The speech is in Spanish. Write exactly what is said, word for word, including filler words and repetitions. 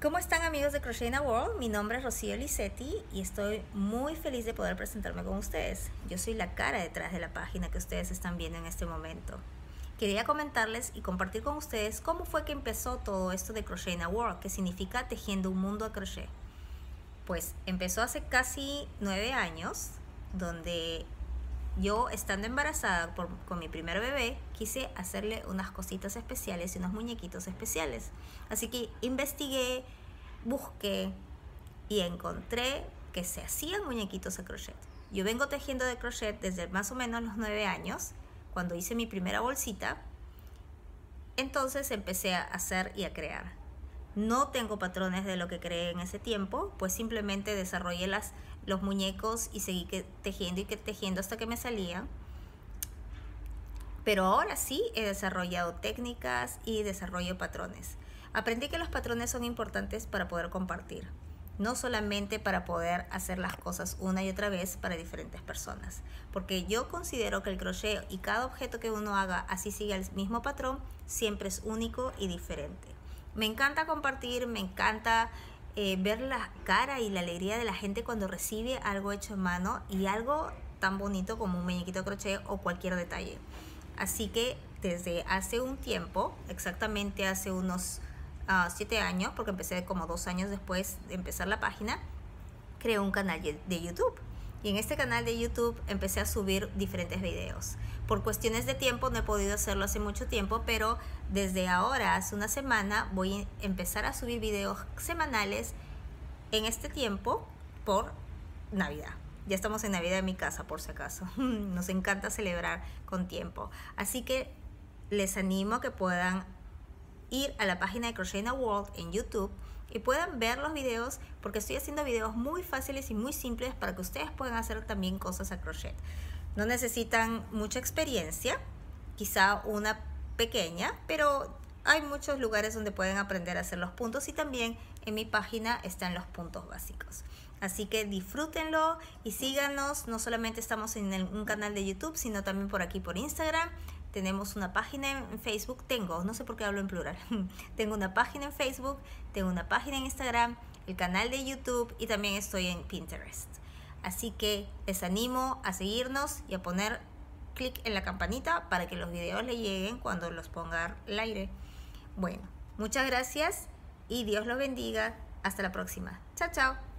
¿Cómo están, amigos de Crochet in a World? Mi nombre es Rocío Lisetti y estoy muy feliz de poder presentarme con ustedes. Yo soy la cara detrás de la página que ustedes están viendo en este momento. Quería comentarles y compartir con ustedes cómo fue que empezó todo esto de Crochet in a World, que significa tejiendo un mundo a crochet. Pues empezó hace casi nueve años, donde yo, estando embarazada por, con mi primer bebé, quise hacerle unas cositas especiales y unos muñequitos especiales. Así que investigué, busqué y encontré que se hacían muñequitos a crochet. Yo vengo tejiendo de crochet desde más o menos los nueve años, cuando hice mi primera bolsita. Entonces empecé a hacer y a crear. No tengo patrones de lo que creé en ese tiempo, pues simplemente desarrollé las, los muñecos y seguí que, tejiendo y que, tejiendo hasta que me salían. Pero ahora sí he desarrollado técnicas y desarrollo patrones. Aprendí que los patrones son importantes para poder compartir, no solamente para poder hacer las cosas una y otra vez para diferentes personas. Porque yo considero que el crochet y cada objeto que uno haga, así siga el mismo patrón, siempre es único y diferente. Me encanta compartir, me encanta eh, ver la cara y la alegría de la gente cuando recibe algo hecho en mano y algo tan bonito como un muñequito de crochet o cualquier detalle. Así que desde hace un tiempo, exactamente hace unos uh, siete años, porque empecé como dos años después de empezar la página, creé un canal de YouTube. Y en este canal de YouTube empecé a subir diferentes videos. Por cuestiones de tiempo no he podido hacerlo hace mucho tiempo, pero desde ahora, hace una semana, voy a empezar a subir videos semanales en este tiempo por Navidad. Ya estamos en Navidad en mi casa, por si acaso. Nos encanta celebrar con tiempo. Así que les animo a que puedan ir a la página de Crochet in a World en YouTube y puedan ver los videos, porque estoy haciendo videos muy fáciles y muy simples para que ustedes puedan hacer también cosas a crochet. No necesitan mucha experiencia, quizá una pequeña, pero hay muchos lugares donde pueden aprender a hacer los puntos y también en mi página están los puntos básicos. Así que disfrútenlo y síganos. No solamente estamos en el, un canal de YouTube, sino también por aquí por Instagram. Tenemos una página en Facebook, tengo, no sé por qué hablo en plural, tengo una página en Facebook, tengo una página en Instagram, el canal de YouTube y también estoy en Pinterest. Así que les animo a seguirnos y a poner clic en la campanita para que los videos les lleguen cuando los ponga al aire. Bueno, muchas gracias y Dios los bendiga. Hasta la próxima. Chao, chao.